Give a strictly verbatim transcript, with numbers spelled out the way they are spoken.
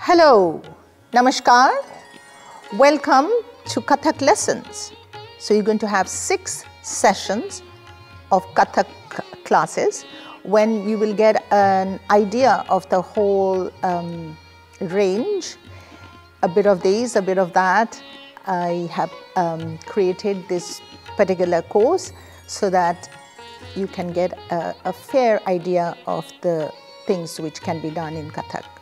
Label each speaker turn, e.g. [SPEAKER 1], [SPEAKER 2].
[SPEAKER 1] Hello, Namaskar, welcome to Kathak lessons. So you're going to have six sessions of Kathak classes when you will get an idea of the whole um, range, a bit of this, a bit of that. I have um, created this particular course so that you can get a, a fair idea of the things which can be done in Kathak.